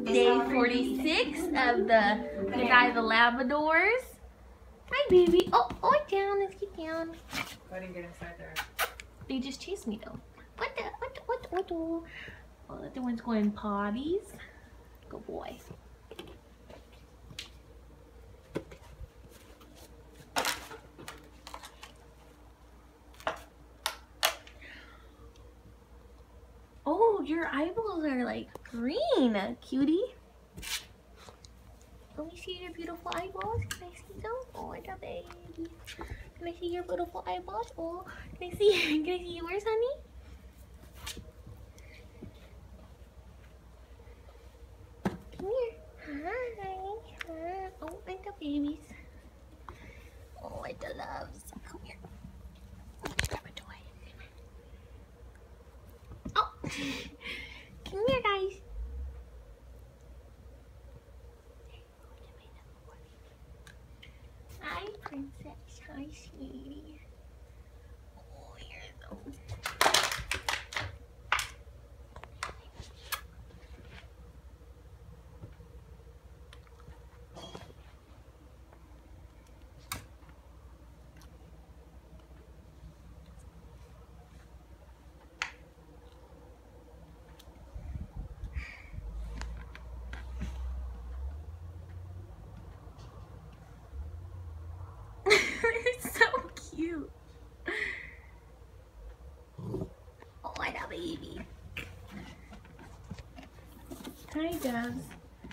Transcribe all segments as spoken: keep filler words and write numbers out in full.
day forty-six of the the guy of the Labradors. Hi, baby. Oh, oh, down. Let's get down. I didn't get inside there. They just chased me though. What the? What? The, what? The, what? The? Oh, the other one's going potties. Good boy. Oh, your eyeballs are like green, cutie. Let me see your beautiful eyeballs. Can I see them? Oh, I got baby. Can I see your beautiful eyeballs? Oh, can I see? Can I see yours, honey? Come here. Hi. Hi. Oh, and the babies. Oh, and the loves. Come here. Let's grab a toy. Oh, come here, guys. Hi, princess. Hi, sweetie. Oh, here's them. It's so cute. Oh, I got a baby. Hi, doves.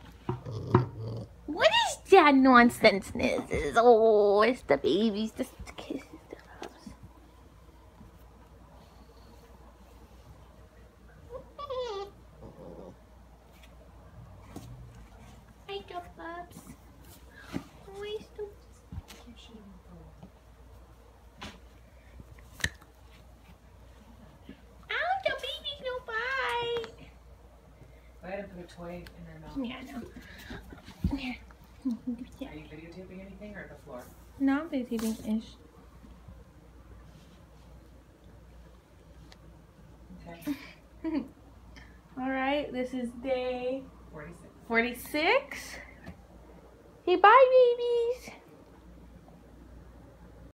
What is that nonsense? This oh, it's the babies. Just kisses the doves. Hi, dove loves. Oh, he's so I had to put a toy in her mouth. Yeah, no. Here. Are you videotaping anything or the floor? No, I'm videotaping ish. Okay. Alright, this is day forty-six. forty-six. Hey, bye, babies.